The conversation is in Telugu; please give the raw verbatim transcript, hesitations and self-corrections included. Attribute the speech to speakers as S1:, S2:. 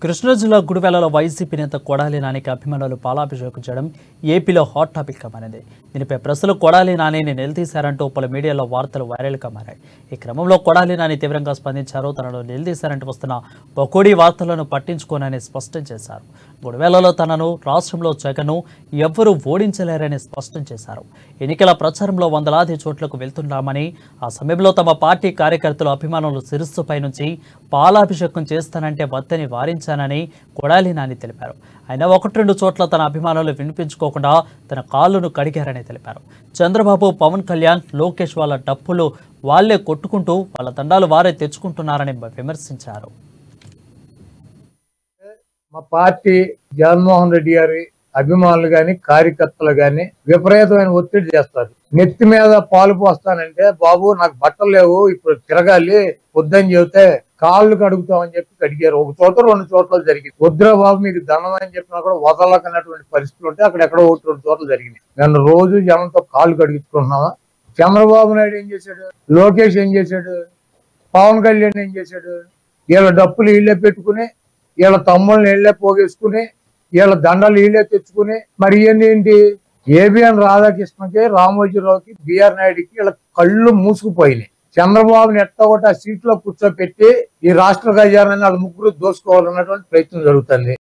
S1: కృష్ణా జిల్లా గుడివేలలో వైసీపీ నేత కొడాలి నానికి అభిమానులు పాలాభిషేకం చేయడం ఏపీలో హాట్ టాపిక్గా మారింది. దీనిపై ప్రజలు కొడాలి నానిని నిలదీశారంటూ పలు మీడియాలో వార్తలు వైరల్గా మారాయి. ఈ క్రమంలో కొడాలి నాని తీవ్రంగా స్పందించారు. తనను నిలదీశారంటూ వస్తున్న పకోడీ వార్తలను పట్టించుకోనని స్పష్టం చేశారు. గుడివేలలో తనను రాష్ట్రంలో జగన్ను ఎవ్వరూ ఓడించలేరని స్పష్టం చేశారు. ఎన్నికల ప్రచారంలో వందలాది చోట్లకు వెళ్తున్నామని, ఆ సమయంలో తమ పార్టీ కార్యకర్తలు అభిమానులు శిరస్సుపై నుంచి పాలాభిషేకం చేస్తానంటే వద్దని వారించానని కొడాలి నాని తెలిపారు. ఆయన ఒకటి రెండు చోట్ల తన అభిమానులు వినిపించుకోకుండా తన కాళ్ళను కడిగారని తెలిపారు. చంద్రబాబు, పవన్ కళ్యాణ్, లోకేష్ వాళ్ళ డప్పులు వాళ్లే కొట్టుకుంటూ వాళ్ళ దండాలు వారే తెచ్చుకుంటున్నారని విమర్శించారు.
S2: మా పార్టీ జగన్మోహన్ రెడ్డి గారి అభిమానులు గాని కార్యకర్తలు గాని విపరీతమైన ఒత్తిడి చేస్తారు. నెత్తి మీద పాలు పోస్తానంటే, బాబు నాకు బట్టలు లేవు, ఇప్పుడు తిరగాలి వద్దని చెబితే కాళ్ళు కడుగుతామని చెప్పి కడిగారు. ఒక చోట రెండు చోట్ల జరిగింది. వద్దురా బాబు మీకు దండం అని చెప్పినా కూడా వదలకన్నటువంటి పరిస్థితులు ఉంటే అక్కడ ఎక్కడో ఒకటి రెండు చోట్ల జరిగింది. నన్ను రోజు జనంతో కాళ్ళు కడిగించుకుంటున్నావా? చంద్రబాబు నాయుడు ఏం చేశాడు? లోకేష్ ఏం చేశాడు? పవన్ కళ్యాణ్ ఏం చేశాడు? వీళ్ళ డప్పులు వీళ్ళే పెట్టుకుని, వీళ్ళ తమ్ముళ్ళని వీళ్ళే పోగేసుకుని, వీళ్ళ దండలు వీళ్ళే తెచ్చుకుని, మరి ఇవన్నీ ఏంటి? ఏబిఎన్ రాధాకృష్ణకి, రామోజీరావుకి, బిఆర్ నాయుడుకి వీళ్ళ కళ్ళు మూసుకుపోయినాయి. చంద్రబాబుని ఎట్టగొట్టి ఆ సీట్లో కూర్చోపెట్టి ఈ రాష్ట్ర ఖజానాన్ని వాళ్ళ ముగ్గురు దోసుకోవాలన్నటువంటి ప్రయత్నం జరుగుతుంది.